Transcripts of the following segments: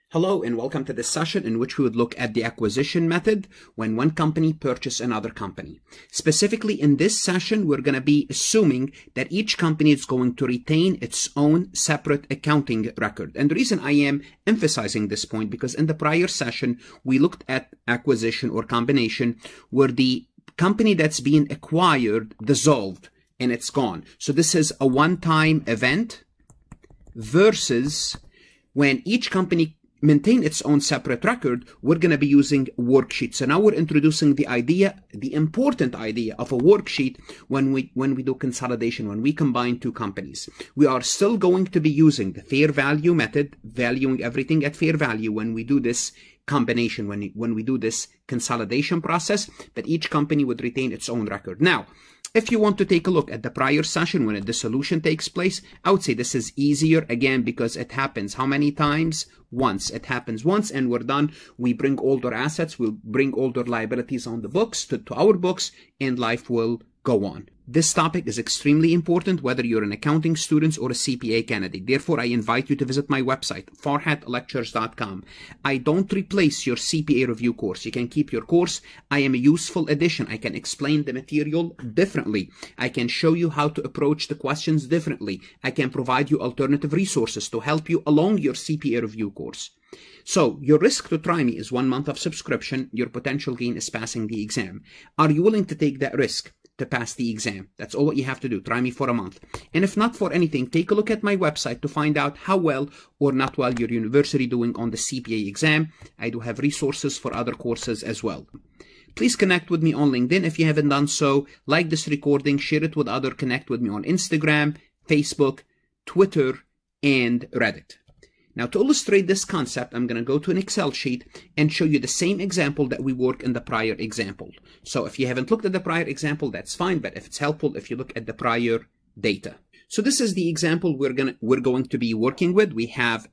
Hello and welcome to this session in which we would look at the acquisition method when one company purchases another company. Specifically in this session, we're going to be assuming that each company is going to retain its own separate accounting record. And the reason I am emphasizing this point because in the prior session, we looked at acquisition or combination where the company that's being acquired dissolved and it's gone. So this is a one-time event versus when each company maintain its own separate record, we're going to be using worksheets. So now we're introducing the idea, the important idea of a worksheet when we do consolidation, when we combine two companies. We are still going to be using the fair value method, valuing everything at fair value when we do this combination, when we do this consolidation process, but each company would retain its own record. Now, if you want to take a look at the prior session when a dissolution takes place, I would say this is easier again because it happens how many times? Once. It happens once and we're done. We bring older assets, we'll bring older liabilities on the books to our books and life will go on. This topic is extremely important whether you're an accounting student or a CPA candidate. Therefore, I invite you to visit my website, farhatlectures.com. I don't replace your CPA review course. You can keep your course. I am a useful addition. I can explain the material differently. I can show you how to approach the questions differently. I can provide you alternative resources to help you along your CPA review course. So your risk to try me is 1 month of subscription. Your potential gain is passing the exam. Are you willing to take that risk to pass the exam? That's all what you have to do. Try me for a month. And if not for anything, take a look at my website to find out how well or not well your university doing on the CPA exam. I do have resources for other courses as well. Please connect with me on LinkedIn if you haven't done so. Like this recording, share it with others, connect with me on Instagram, Facebook, Twitter, and Reddit. Now, to illustrate this concept, I'm going to go to an Excel sheet and show you the same example that we worked in the prior example. So if you haven't looked at the prior example, that's fine. But if it's helpful, if you look at the prior data. So this is the example we're going to be working with. We have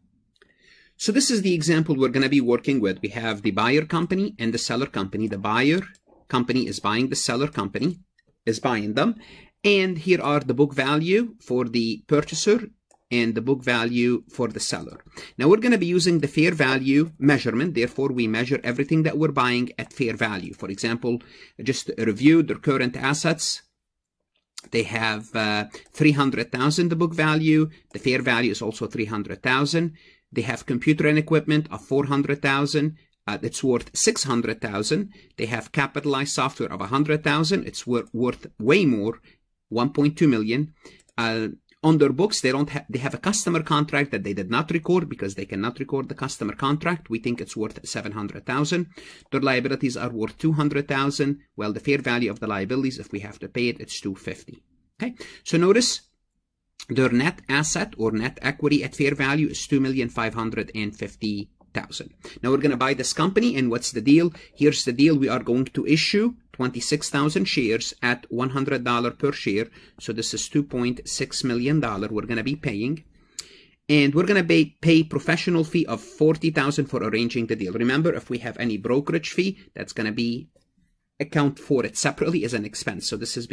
the buyer company and the seller company. The buyer company is buying, the seller company is buying them. And here are the book value for the purchaser and the book value for the seller. Now we're going to be using the fair value measurement. Therefore, we measure everything that we're buying at fair value. For example, just to review their current assets. They have 300,000, the book value. The fair value is also 300,000. They have computer and equipment of 400,000. It's worth 600,000. They have capitalized software of 100,000. It's worth way more, 1.2 million. On their books, they have a customer contract that they did not record because they cannot record the customer contract. We think it's worth 700,000. Their liabilities are worth 200,000. Well, the fair value of the liabilities, if we have to pay it, it's 250. Okay. So notice their net asset or net equity at fair value is 2,550,000. Now we're going to buy this company, and what's the deal? Here's the deal. We are going to issue 26,000 shares at $100 per share. So this is $2.6 million we're going to be paying. And we're going to pay professional fee of $40,000 for arranging the deal. Remember, if we have any brokerage fee, that's going to be account for it separately as an expense. So this is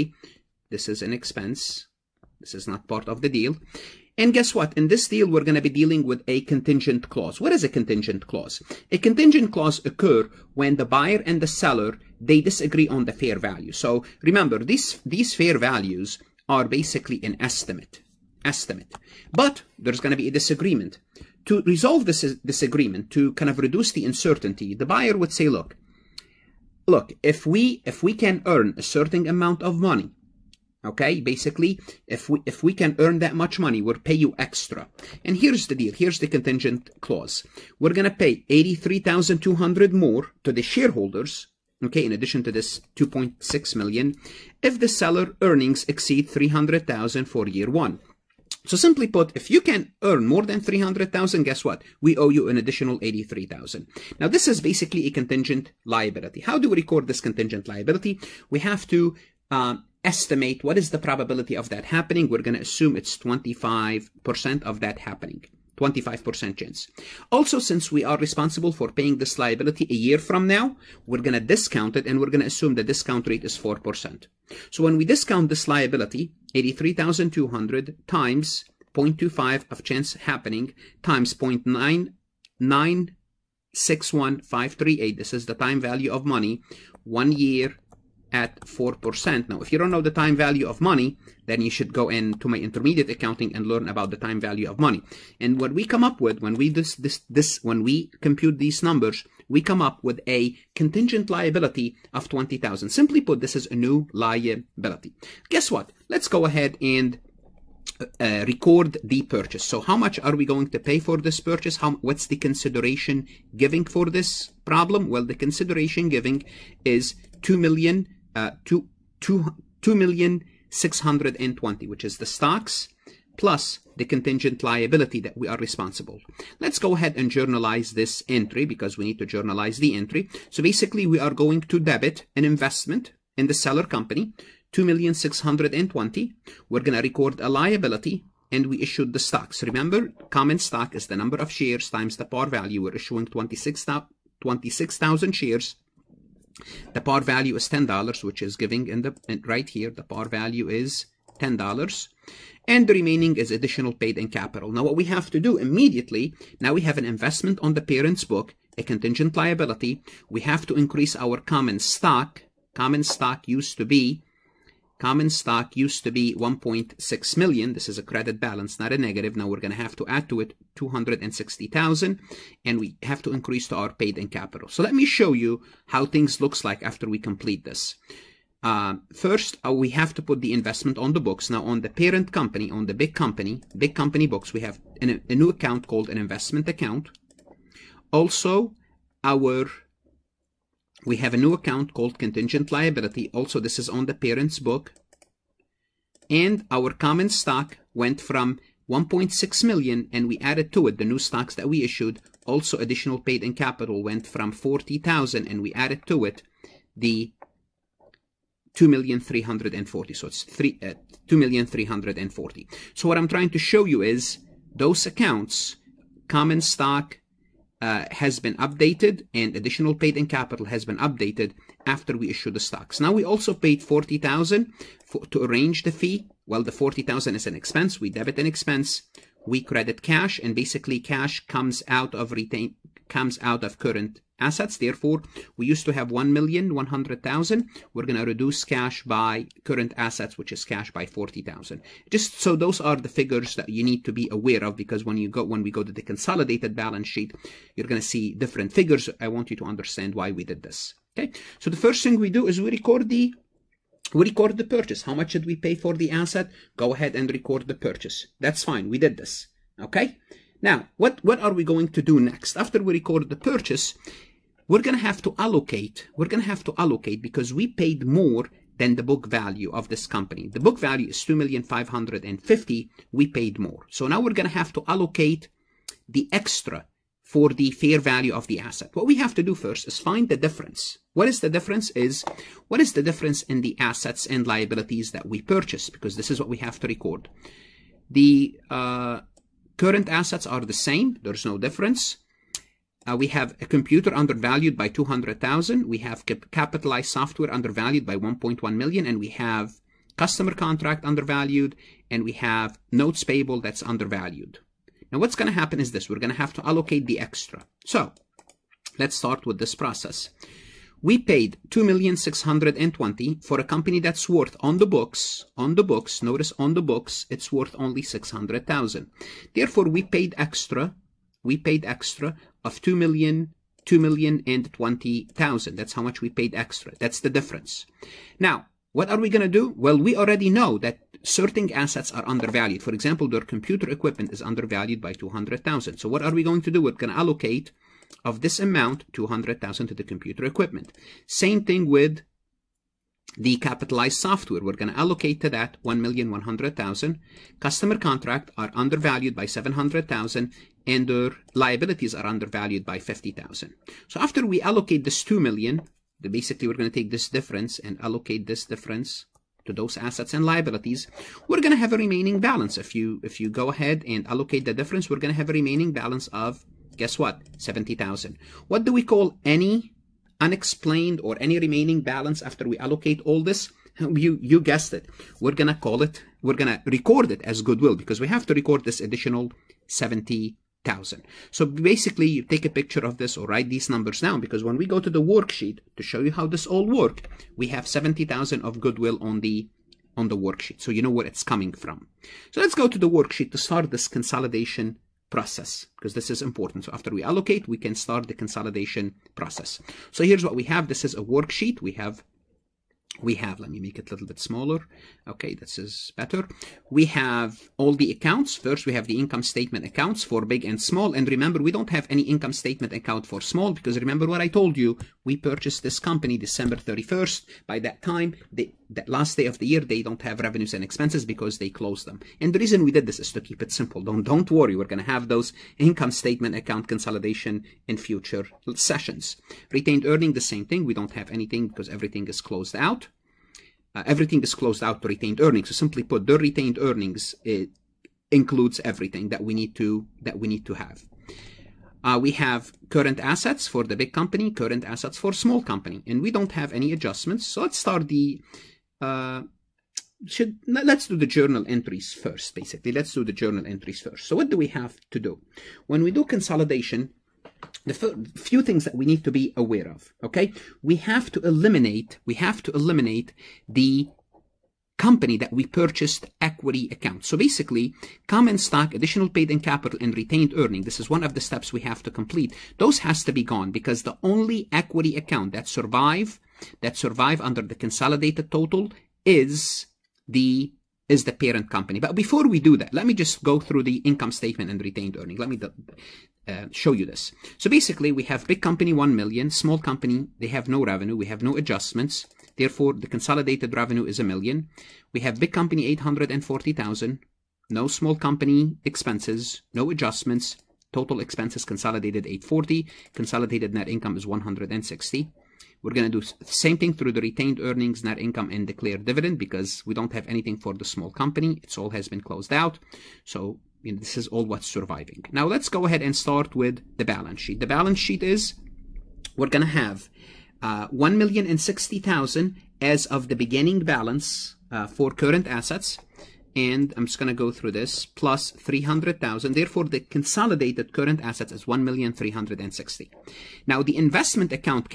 an expense. This is not part of the deal. And guess what? In this deal, we're going to be dealing with a contingent clause. What is a contingent clause? A contingent clause occurs when the buyer and the seller, they disagree on the fair value. So remember, these fair values are basically an estimate. But there's going to be a disagreement. To resolve this disagreement, to kind of reduce the uncertainty, the buyer would say, look, if we can earn a certain amount of money, okay, basically, if we can earn that much money, we'll pay you extra. And here's the deal. Here's the contingent clause. We're going to pay $83,200 more to the shareholders, okay, in addition to this 2.6 million, if the seller earnings exceed 300,000 for year one. So simply put, if you can earn more than 300,000, guess what? We owe you an additional 83,000. Now, this is basically a contingent liability. How do we record this contingent liability? We have to estimate what is the probability of that happening. We're going to assume it's 25% of that happening. 25% chance. Also, since we are responsible for paying this liability a year from now, we're going to discount it and we're going to assume the discount rate is 4%. So when we discount this liability, 83,200 times 0.25 of chance happening times 0.9 961,538. This is the time value of money, 1 year at 4%. Now, if you don't know the time value of money, then you should go into my intermediate accounting and learn about the time value of money. And what we come up with when we when we compute these numbers, we come up with a contingent liability of 20,000. Simply put, this is a new liability. Guess what? Let's go ahead and record the purchase. So how much are we going to pay for this purchase? What's the consideration giving for this problem? Well, the consideration giving is 2,620,000, which is the stocks plus the contingent liability that we are responsible. Let's go ahead and journalize this entry because we need to journalize the entry. So basically, we are going to debit an investment in the seller company, 2,620,000. We're going to record a liability, and we issued the stocks. Remember, common stock is the number of shares times the par value. We're issuing 26,000 shares. The par value is $10, which is giving right here. The par value is $10. And the remaining is additional paid in capital. Now, what we have to do immediately, now we have an investment on the parent's book, a contingent liability. We have to increase our common stock. Common stock used to be 1.6 million. This is a credit balance, not a negative. Now we're going to have to add to it 260,000, and we have to increase to our paid in capital. So let me show you how things looks like after we complete this. First, we have to put the investment on the books. Now on the parent company, on the big company books, we have a new account called an investment account. Also, we have a new account called contingent liability. Also, this is on the parent's book. And our common stock went from 1.6 million, and we added to it the new stocks that we issued. Also, additional paid in capital went from 40,000, and we added to it the 2,340,000. So it's 2,340,000. So what I'm trying to show you is those accounts, common stock, has been updated, and additional paid in capital has been updated after we issue the stocks. Now we also paid 40,000 to arrange the fee. Well, the 40,000 is an expense. We debit an expense. We credit cash, and basically cash comes out of current assets. Therefore, we used to have 1,100,000. We're going to reduce cash by current assets, which is cash, by 40,000. Just so those are the figures that you need to be aware of, because when we go to the consolidated balance sheet, you're going to see different figures. I want you to understand why we did this. Okay. So the first thing we do is we record the purchase. How much did we pay for the asset? Go ahead and record the purchase. That's fine. We did this. Okay. Now, what are we going to do next? After we record the purchase, we're going to have to allocate. We're going to have to allocate because we paid more than the book value of this company. The book value is 2,550,000. We paid more. So now we're going to have to allocate the extra for the fair value of the asset. What we have to do first is find the difference. What is the difference in the assets and liabilities that we purchased? Because this is what we have to record. The current assets are the same. There's no difference. We have a computer undervalued by 200,000. We have capitalized software undervalued by 1.1 million, and we have customer contract undervalued, and we have notes payable that's undervalued. Now what's going to happen is this. We're going to have to allocate the extra. So let's start with this process. We paid 2,620,000 for a company that's worth on the books, notice on the books, it's worth only 600,000. Therefore, we paid extra of 2,020,000. That's how much we paid extra. That's the difference. Now, what are we going to do? Well, we already know that certain assets are undervalued. For example, their computer equipment is undervalued by 200,000. So what are we going to do? We're going to allocate of this amount 200,000 to the computer equipment. Same thing with the capitalized software. We're going to allocate to that 1,100,000. Customer contract are undervalued by 700,000, and their liabilities are undervalued by 50,000. So after we allocate this 2 million, basically we're going to take this difference and allocate this difference to those assets and liabilities. We're going to have a remaining balance. If you go ahead and allocate the difference, we're going to have a remaining balance of, guess what? 70,000. What do we call any unexplained or any remaining balance after we allocate all this? You guessed it. We're going to record it as goodwill, because we have to record this additional 70,000. So basically, you take a picture of this or write these numbers down, because when we go to the worksheet to show you how this all worked, we have 70,000 of goodwill on the worksheet, so you know where it's coming from. So let's go to the worksheet to start this consolidation process, because this is important. So after we allocate, we can start the consolidation process. So here's what we have. This is a worksheet. We have, let me make it a little bit smaller. Okay, this is better. We have all the accounts. First, we have the income statement accounts for big and small. And remember, we don't have any income statement account for small, because remember what I told you, we purchased this company December 31st. By that time, that last day of the year, they don't have revenues and expenses because they closed them. And the reason we did this is to keep it simple. Don't worry, we're going to have those income statement account consolidation in future sessions. Retained earning, the same thing. We don't have anything because everything is closed out. Everything is closed out to retained earnings. So simply put, the retained earnings, it includes everything that we need to have. We have current assets for the big company, current assets for small company, and we don't have any adjustments. So let's start the let's do the journal entries first. Basically, let's do the journal entries first. So what do we have to do when we do consolidation? The few things that we need to be aware of. Okay, we have to eliminate the company that we purchased equity account. So basically, common stock, additional paid-in capital, and retained earning. This is one of the steps we have to complete. Those has to be gone, because the only equity account that survive under the consolidated total is the parent company. But before we do that, let me just go through the income statement and retained earning. Let me show you this. So basically, we have big company 1 million, small company, they have no revenue, we have no adjustments. Therefore, the consolidated revenue is $1 million. We have big company 840,000, no small company expenses, no adjustments. Total expenses consolidated 840. Consolidated net income is 160. We're going to do the same thing through the retained earnings, net income, and declared dividend, because we don't have anything for the small company. It's all has been closed out. So this is all what's surviving. Now let's go ahead and start with the balance sheet. The balance sheet is, we're going to have 1,060,000 as of the beginning balance for current assets. And I'm just going to go through this, plus 300,000. Therefore, the consolidated current assets is 1,360,000. Now, the investment account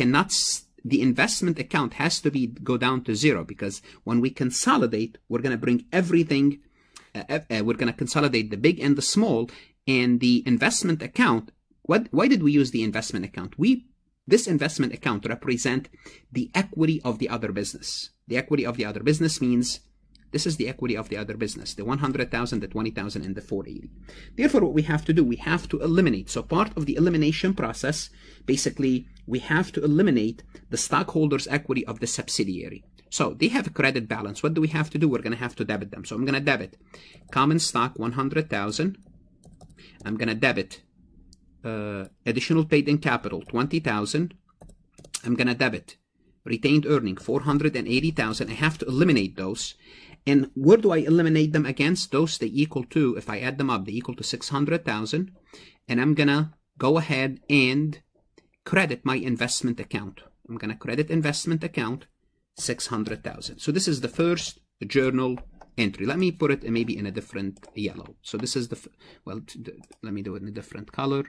has to go down to zero, because when we consolidate, we're going to bring everything. We're going to consolidate the big and the small, and the investment account. Why did we use the investment account? This investment account represent the equity of the other business. The equity of the other business means this is the equity of the other business, the 100,000, the 20,000, and the 480. Therefore, what we have to do, we have to eliminate. So part of the elimination process, basically, we have to eliminate the stockholders' equity of the subsidiary. So they have a credit balance. What do we have to do? We're going to have to debit them. So I'm going to debit common stock 100,000. I'm going to debit additional paid-in capital 20,000. I'm going to debit retained earning 480,000. I have to eliminate those. And where do I eliminate them against? Those they equal to, if I add them up, they equal to 600,000. And I'm going to go ahead and credit my investment account. I'm going to credit investment account 600,000. So this is the first journal entry. Let me put it maybe in a different yellow. So this is let me do it in a different color.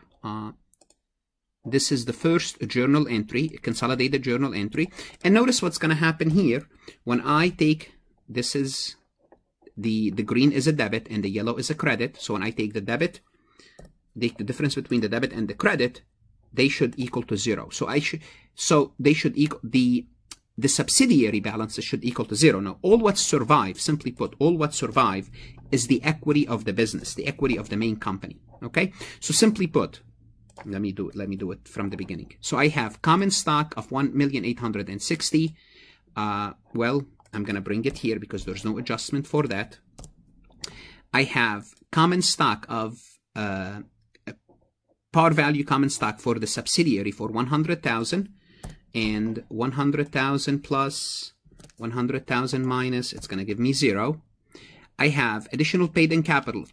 This is the first journal entry, consolidated journal entry. And notice what's going to happen here. When I take, this is the green is a debit and the yellow is a credit. So when I take the debit, the difference between the debit and the credit, they should equal to zero. So they should equal, the subsidiary balances should equal to zero. Now, all what survive, simply put, all what survive is the equity of the business, the equity of the main company. Okay? So simply put, let me do it from the beginning. So I have common stock of 1,860,000. Well, I'm going to bring it here because there's no adjustment for that. I have common stock of par value common stock for the subsidiary for 100,000, and 100,000 plus 100,000 minus, it's going to give me 0. I have additional paid-in capital,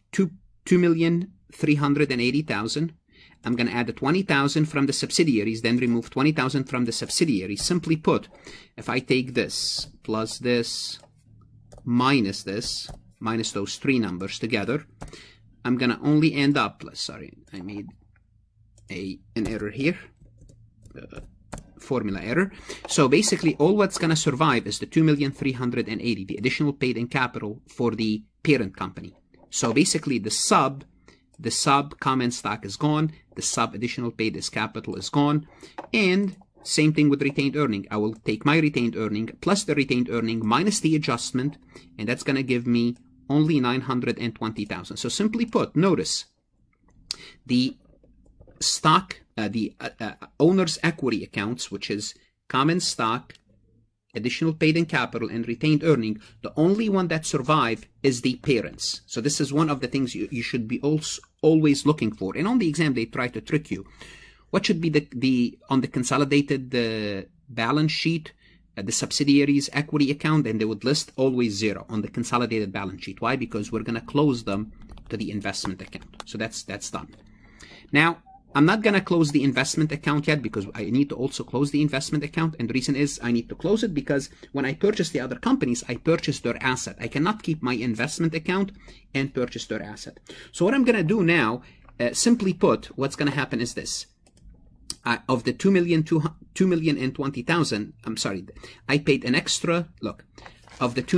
2,380,000. I'm going to add the 20,000 from the subsidiaries, then remove 20,000 from the subsidiaries. Simply put, if I take this plus this, minus those three numbers together, I'm gonna only end up, sorry, I made an error here, formula error. So basically all what's gonna survive is the 2,380,000, the additional paid in capital for the parent company. So basically the sub common stock is gone, the sub additional paid as capital is gone, and same thing with retained earning. I will take my retained earning plus the retained earning minus the adjustment, and that's going to give me only 920,000. So simply put, notice the stock, the owner's equity accounts, which is common stock, additional paid in capital, and retained earning, the only one that survive is the parents. So this is one of the things you should be always looking for. And on the exam, they try to trick you. What should be on the consolidated balance sheet, the subsidiaries equity account, and they would list always 0 on the consolidated balance sheet. Why? Because we're going to close them to the investment account. So that's done. Now, I'm not going to close the investment account yet because I need to also close the investment account. And the reason is I need to close it because when I purchase the other companies, I purchase their asset. I cannot keep my investment account and purchase their asset. So what I'm going to do now, simply put, what's going to happen is this. Of the 2,020,000, I'm sorry, I paid an extra, look, of the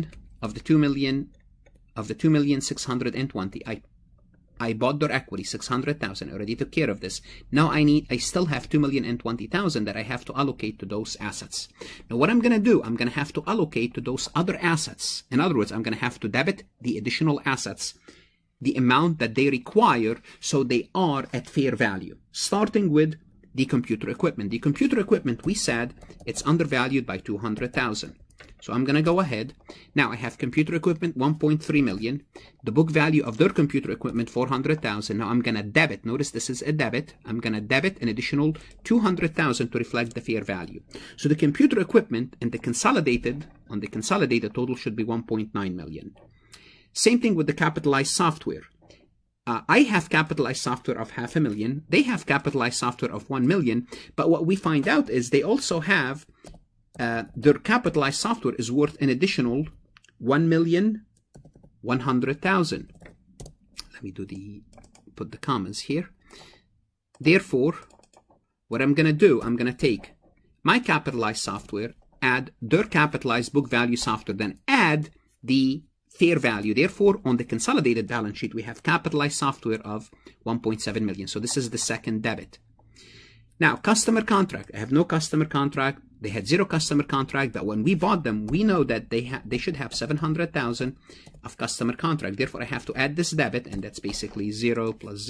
2,620,000, I bought their equity, 600,000, already took care of this. Now I still have 2,020,000 that I have to allocate to those assets. Now what I'm going to do, I'm going to have to allocate to those other assets. In other words, I'm going to have to debit the additional assets, the amount that they require, so they are at fair value, starting with the computer equipment. The computer equipment, we said it's undervalued by 200,000. So I'm going to go ahead. Now I have computer equipment 1.3 million. The book value of their computer equipment 400,000. Now I'm going to debit. Notice this is a debit. I'm going to debit an additional 200,000 to reflect the fair value. So the computer equipment and the consolidated total should be 1.9 million. Same thing with the capitalized software. I have capitalized software of 500,000. They have capitalized software of 1 million. But what we find out is they also have their capitalized software is worth an additional 1,100,000. Let me put the commas here. Therefore, what I'm going to do, I'm going to take my capitalized software, add their capitalized book value software, then add the fair value. Therefore, on the consolidated balance sheet, we have capitalized software of 1.7 million. So this is the second debit. Now, customer contract. I have no customer contract. They had 0 customer contract, but when we bought them, we know that they should have 700,000 of customer contract. Therefore, I have to add this debit, and that's basically 0 plus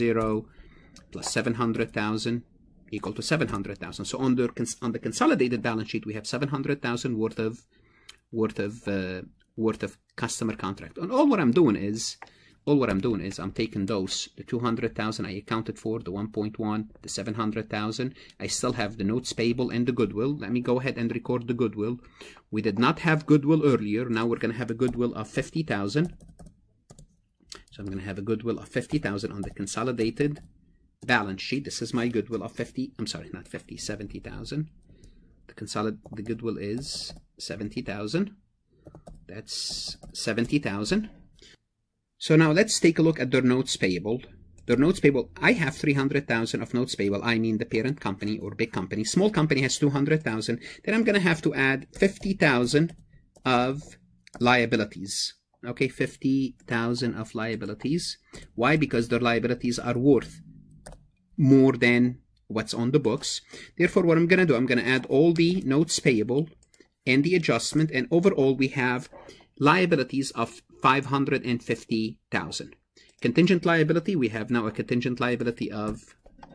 700,000 equal to 700,000. So on the consolidated balance sheet, we have 700,000 worth of customer contract. And all what I'm doing is I'm taking those, the 200,000 I accounted for, the 1.1, the 700,000. I still have the notes payable and the goodwill. Let me go ahead and record the goodwill. We did not have goodwill earlier. Now we're going to have a goodwill of 50,000. So I'm going to have a goodwill of 50,000 on the consolidated balance sheet. This is my goodwill of 50. I'm sorry, not 50, 70,000. The goodwill is 70,000. That's 70,000. So now let's take a look at their notes payable. Their notes payable, I have 300,000 of notes payable. I mean the parent company or big company. Small company has 200,000. Then I'm going to have to add 50,000 of liabilities. Okay, 50,000 of liabilities. Why? Because their liabilities are worth more than what's on the books. Therefore, what I'm going to do, I'm going to add all the notes payable and the adjustment, and overall we have liabilities of 550,000. Contingent liability, we have now a contingent liability of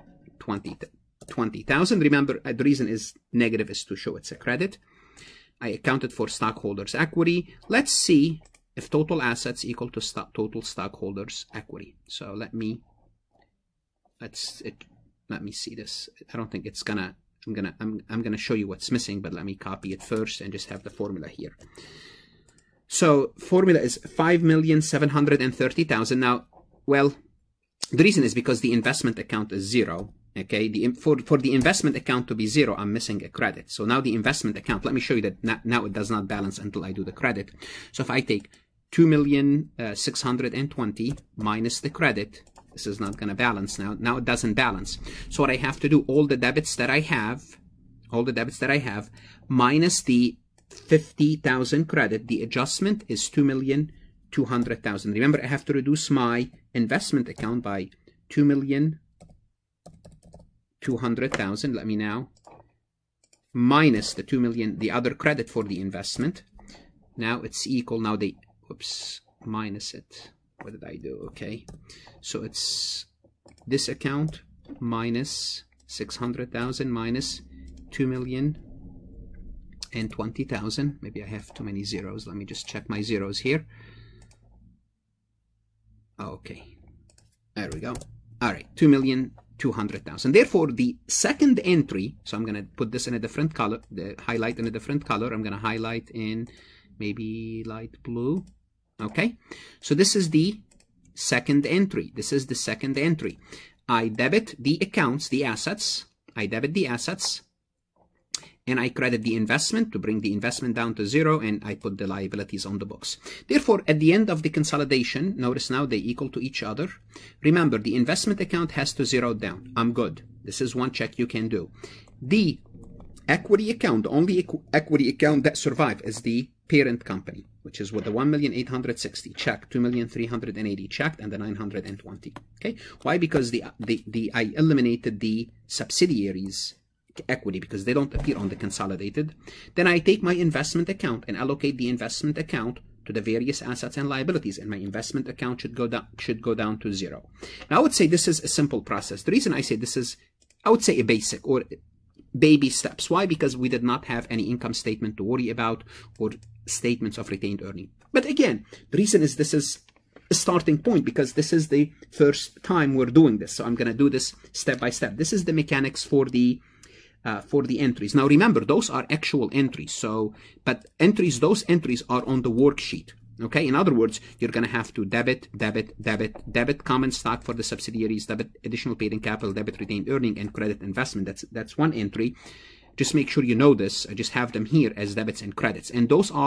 20,000. Remember, the reason is negative is to show it's a credit. I accounted for stockholders' equity. Let's see if total assets equal to total stockholders' equity. So let me see this. I don't think it's gonna. I'm gonna show you what's missing, but let me copy it first and just have the formula here. So formula is 5,730,000. Now, well, the reason is because the investment account is 0. Okay, for the investment account to be 0, I'm missing a credit. So now the investment account, let me show you that now it does not balance until I do the credit. So if I take 2,620,000 minus the credit. This is not going to balance now. Now it doesn't balance. So what I have to do, all the debits that I have, minus the 50,000 credit, the adjustment is 2,200,000. Remember, I have to reduce my investment account by 2,200,000. Let me now minus the 2 million, the other credit for the investment. Now it's equal. Now they, whoops, minus it. What did I do? Okay, so it's this account minus 600,000 minus 2,020,000. Maybe I have too many zeros. Let me just check my zeros here. Okay, there we go. All right, 2,200,000. Therefore, the second entry, so I'm going to put this in a different color, highlight in a different color. I'm going to highlight in maybe light blue. Okay, so this is the second entry. This is the second entry. I debit the accounts, the assets. I debit the assets, and I credit the investment to bring the investment down to zero, and I put the liabilities on the books. Therefore, at the end of the consolidation, notice now they equal to each other. Remember, the investment account has to zero down. I'm good. This is one check you can do. The equity account, the only equity account that survive is the parent company, which is with the 1,860,000 checked, 2,380,000 checked, and the 920. Okay, why? Because I eliminated the subsidiaries equity because they don't appear on the consolidated. Then I take my investment account and allocate the investment account to the various assets and liabilities, and my investment account should go down to zero. Now I would say this is a simple process. The reason I say this is, I would say, a basic or baby steps. Why? Because we did not have any income statement to worry about or statements of retained earning. But again, the reason is this is a starting point because this is the first time we're doing this. So I'm going to do this step by step. This is the mechanics for the entries. Now remember, those are actual entries. So, but those entries are on the worksheet. Okay, in other words, you're going to have to debit common stock for the subsidiaries, debit additional paid in capital, debit retained earning, and credit investment. That's one entry. Just make sure you know this. I just have them here as debits and credits. And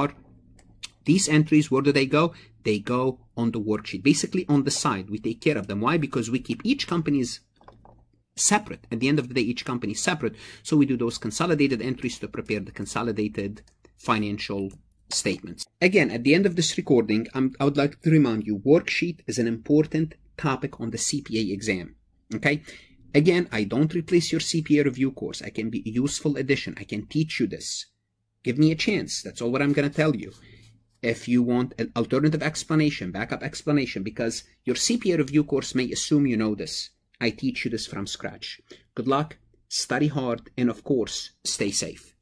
these entries, where do they go? They go on the worksheet, basically on the side. We take care of them. Why? Because we keep each company's separate. At the end of the day, each company is separate. So we do those consolidated entries to prepare the consolidated financial statements. Again, at the end of this recording, I would like to remind you, worksheet is an important topic on the CPA exam. Okay? Again, I don't replace your CPA review course. I can be a useful addition. I can teach you this. Give me a chance. That's all what I'm going to tell you. If you want an alternative explanation, backup explanation, because your CPA review course may assume you know this, I teach you this from scratch. Good luck, study hard, and of course, stay safe.